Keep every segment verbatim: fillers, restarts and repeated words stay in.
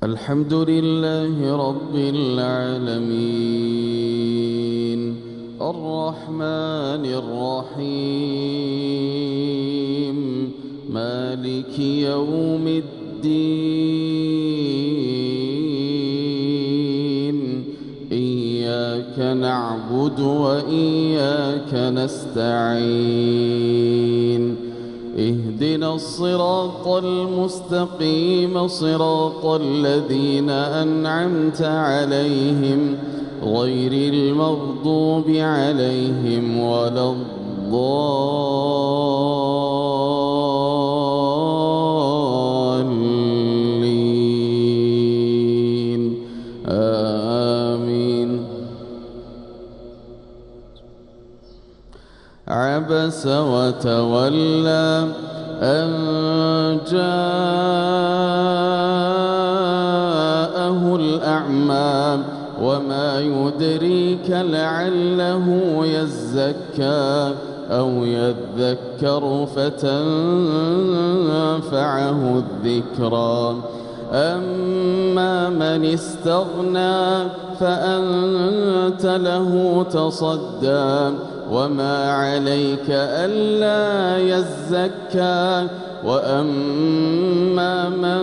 الحمد لله رب العالمين الرحمن الرحيم مالك يوم الدين إياك نعبد وإياك نستعين اهدنا الصراط المستقيم صراط الذين أنعمت عليهم غير المغضوب عليهم ولا الضالين آمين. عبس وتولى أن جاءه الأعمى وما يدريك لعله يزكى أو يذكر فتنفعه الذكرى أما من استغنى فأنت له تصدى وما عليك ألا يزكى وأما من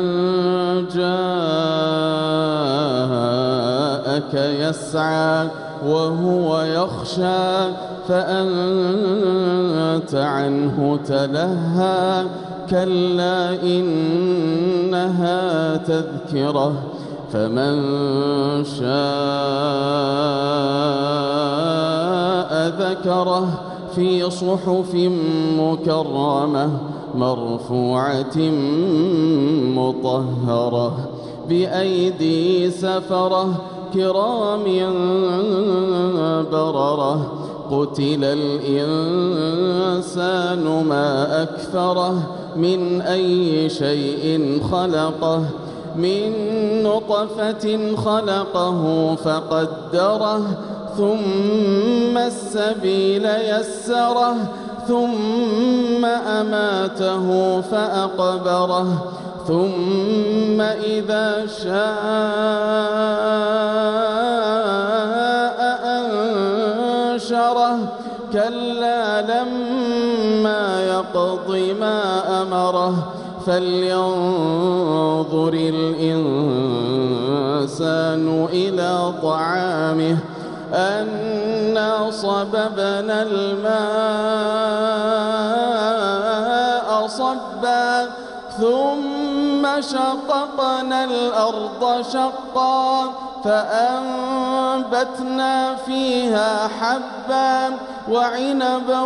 جاءك يسعى وهو يخشى فأنت عنه تلهى كلا إنها تذكرة فمن شاء ذكره في صحف مكرمة مرفوعة مطهرة بأيدي سفرة كرام بررة قتل الإنسان ما أكفره من أي شيء خلقه من نطفة خلقه فقدره ثم السبيل يسره ثم أماته فأقبره ثم إذا شاء أنشره كلا لما يقض ما أمره فلينظر الإنسان إلى طعامه أنا صببنا الماء صبا ثم شققنا الأرض شقا فأنبتنا فيها حبا وعنبا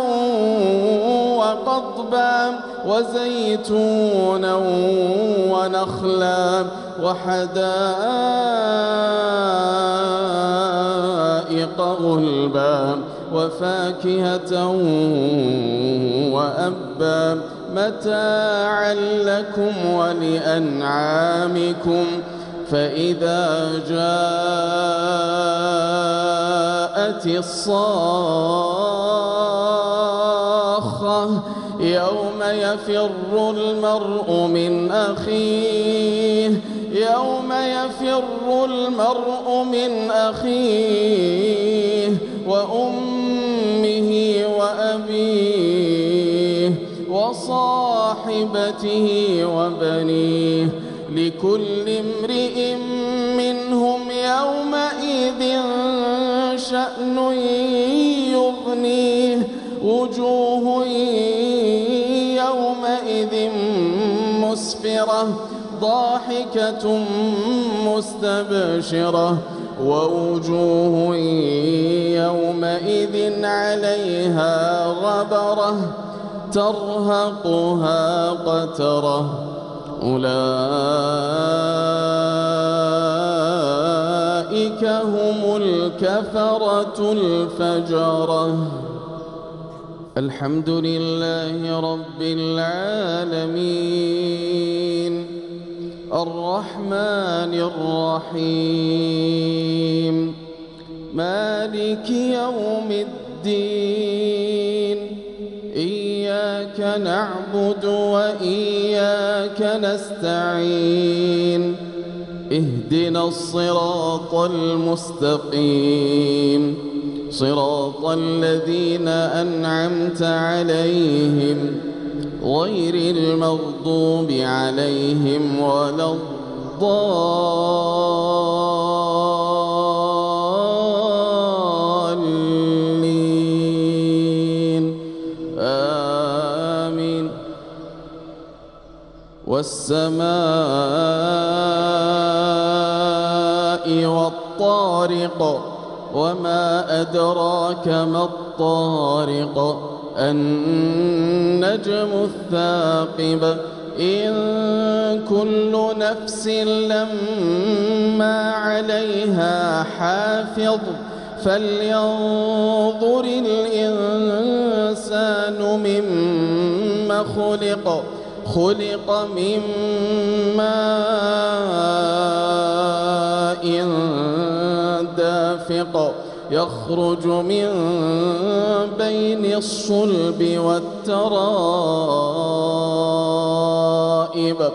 وقضبا وزيتونا ونخلا وحدائق غلبا وفاكهة وأبا متاعا لكم ولأنعامكم فإذا جاءت الصاخة يوم يفر المرء من أخيه يوم يفر المرء من أخيه وأمه وأبيه وصاحبته وبنيه لكل امرئ منهم يومئذ شأن يغنيه وجوه يومئذ مسفرة ضاحكة مستبشرة ووجوه يومئذ عليها غبرة ترهقها قترة أولئك هم الكفرة الفجرة. الحمد لله رب العالمين الرحمن الرحيم مالك يوم الدين إياك نعبد وإياك نستعين اهدنا الصراط المستقيم صراط الذين أنعمت عليهم غير المغضوب عليهم ولا الضالين آمين. والسماء والطارق وما أدراك ما الطارق النجم الثاقب إن كل نفس لما عليها حافظ فلينظر الإنسان مما خلق خلق من ماء دافق يخرج من بين الصلب والترائب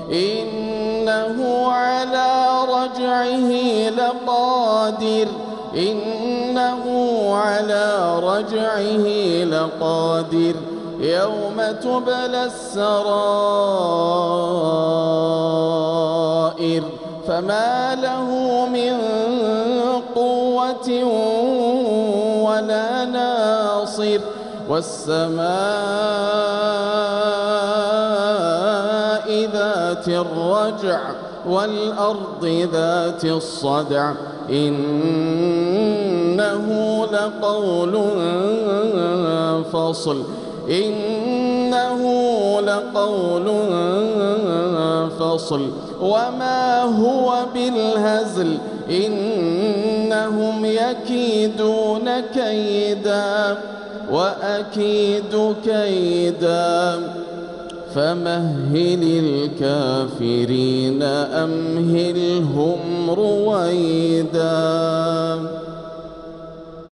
إنه على رجعه لقادر إنه على رجعه لقادر يوم تبلى السرائر فما له من قوة ولا ناصر والسماء ذات الرجع والأرض ذات الصدع إنه لقول فصل إنه لقول فصل وما هو بالهزل إنهم يكيدون كيدا وأكيد كيدا فمهل الكافرين أمهلهم رويدا.